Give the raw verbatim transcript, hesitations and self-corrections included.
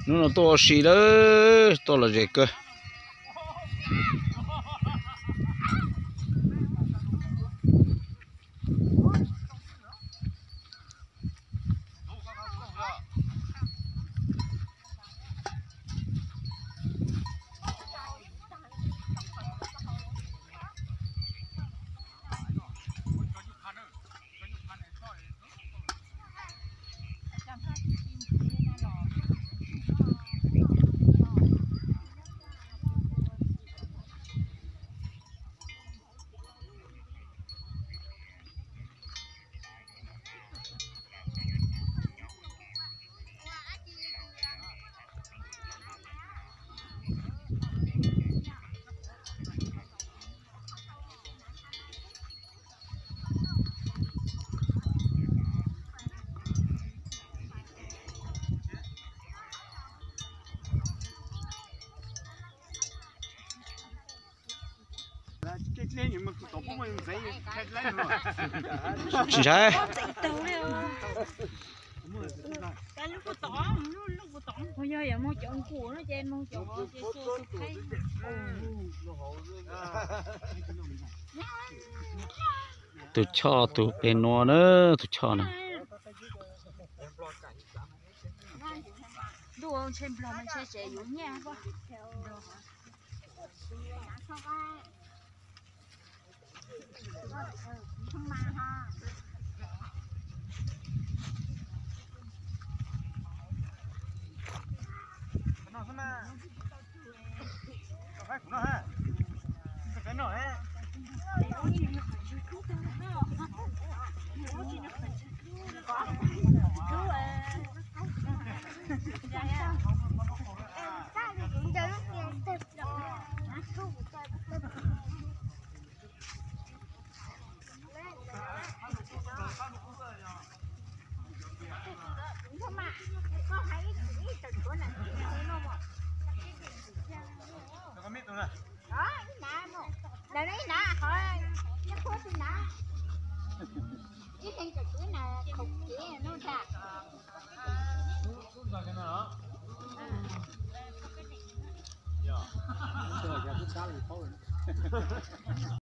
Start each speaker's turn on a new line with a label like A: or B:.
A: nó là to xì đó, to là gì cơ. Chính xác.
B: Thôi giờ giờ mua chọn cua nó trên mua chọn trên xua thấy.
A: Tụi cho tụi bên nó nữa, tụi cho nè.
B: Đồ trên bờ mình sẽ sẽ dùng nha quá. Không mà ha.
C: Nó xem mà. Phải cũng nó ha. Cái nó ha.
B: Đây đấy nè, khỏi nhắc phốt đi nè. Chứ thêm cái cưới nè, khục chỉ nó ra.
C: Rồi cái nào?